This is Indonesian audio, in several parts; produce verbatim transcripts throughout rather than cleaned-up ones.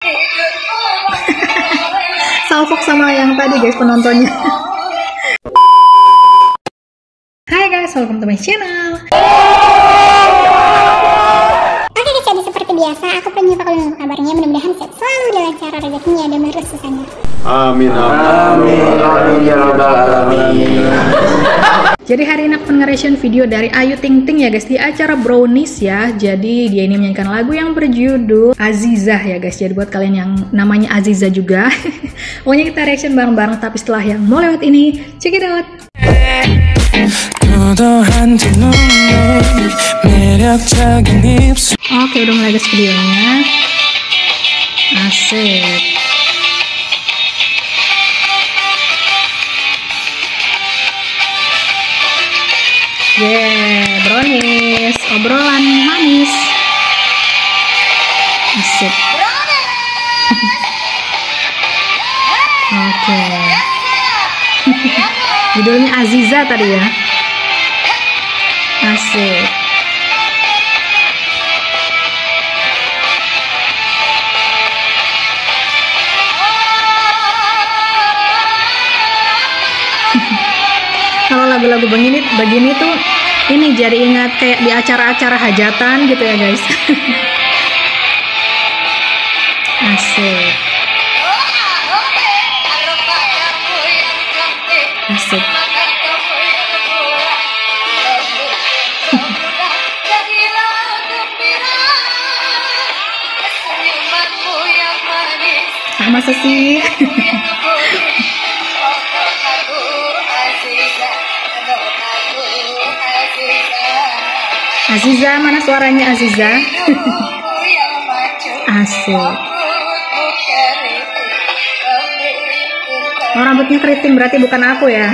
Salfok sama yang tadi guys penontonnya. Hai guys, welcome to my channel. Oke guys, jadi seperti biasa aku pengen kalian kabarnya, mudah-mudahan sehat selalu dalam cara rezekinya dan rezekinya. Amin amin amin ya rabbal alamin. Jadi hari ini aku nge-reaction video dari Ayu Ting Ting ya guys di acara Brownies ya. Jadi dia ini menyanyikan lagu yang berjudul Azizah ya guys. Jadi buat kalian yang namanya Aziza juga, pokoknya kita reaction bareng-bareng. Tapi setelah yang mau lewat ini, check it out. Oke, udah mulai guys videonya. Asik. Yeah, Brownies, obrolan manis. Asik. Oke. Judulnya Aziza tadi ya. Asik. Kalau lagu-lagu begini begini tuh ini jadi ingat kayak di acara-acara hajatan gitu ya guys. Asik. Asik. Ah, masa sih? Aziza, mana suaranya Aziza? Asik. Oh, rambutnya keriting berarti bukan aku ya.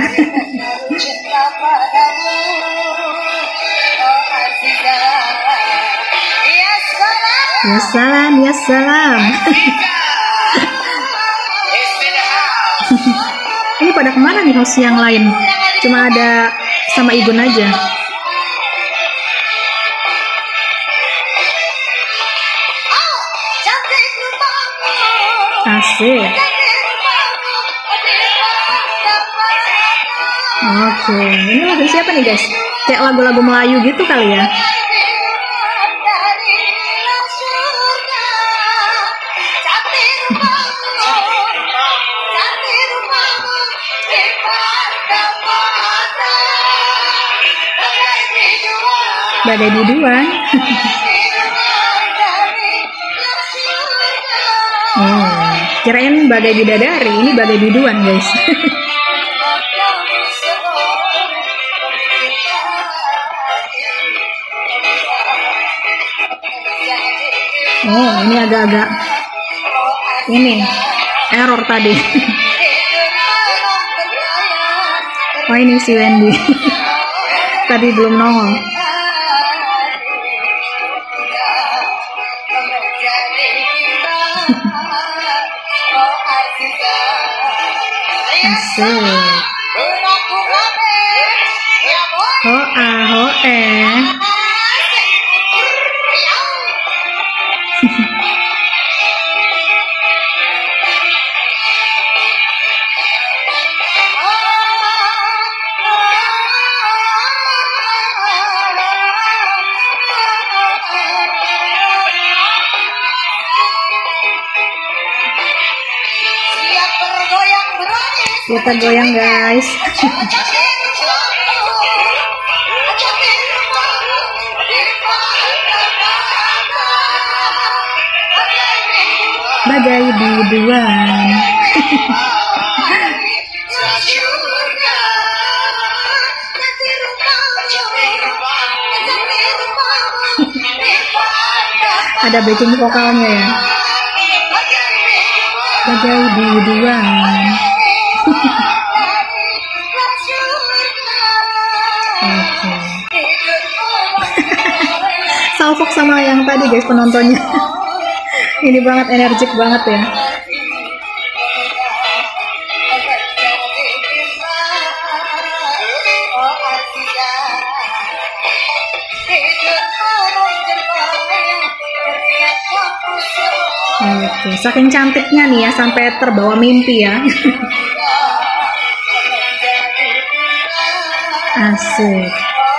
Ya salam, ya salam. Ini pada kemana nih host yang lain? Cuma ada sama Igun aja. Asik. Oke, ini lagu siapa nih guys? Kayak lagu-lagu Melayu gitu kali ya. Bagai biduan. Oh, kirain bagai bidadari, ini bagai biduan guys. Oh, ini agak-agak ini error tadi. Oh, ini si Wendy. Tadi belum nongol. Asik. Ho ah ho eh. Kita goyang guys. Bagai biduan. Ada backing vokalnya ya. Bagai biduan. Oke. Salfok sama yang tadi guys penontonnya. Ini banget, energik banget ya. Oke, saking cantiknya nih ya sampai terbawa mimpi ya. Asik.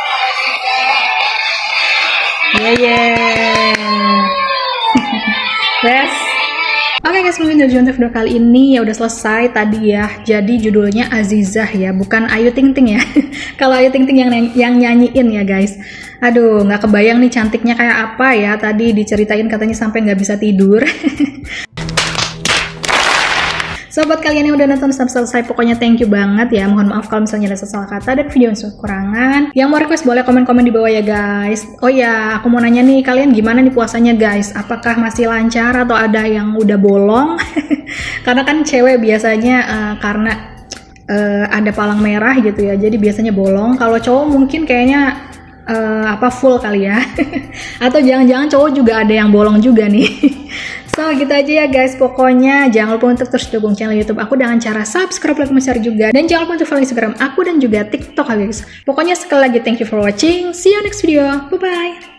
Yeah, yeah. Yes. Oke guys, mungkin dari untuk video kali ini ya udah selesai tadi ya. Jadi judulnya Azizah ya, bukan Ayu Ting Ting ya. Kalau Ayu Ting Ting yang yang nyanyiin ya guys. Aduh, nggak kebayang nih cantiknya kayak apa ya. Tadi diceritain katanya sampai nggak bisa tidur. So, buat kalian yang udah nonton sampai selesai, pokoknya thank you banget ya. Mohon maaf kalau misalnya ada salah kata dan video yang kekurangan. Yang mau request boleh komen-komen di bawah ya guys. Oh ya, aku mau nanya nih, kalian gimana nih puasanya guys? Apakah masih lancar atau ada yang udah bolong? Karena kan cewek biasanya uh, karena uh, ada palang merah gitu ya, jadi biasanya bolong. Kalau cowok mungkin kayaknya uh, apa full kali ya. Atau jangan-jangan cowok juga ada yang bolong juga nih. So gitu aja ya guys, pokoknya jangan lupa untuk terus dukung channel YouTube aku dengan cara subscribe, like, share juga, dan jangan lupa untuk follow Instagram aku dan juga TikTok guys. Pokoknya sekali lagi thank you for watching, see you next video, bye bye.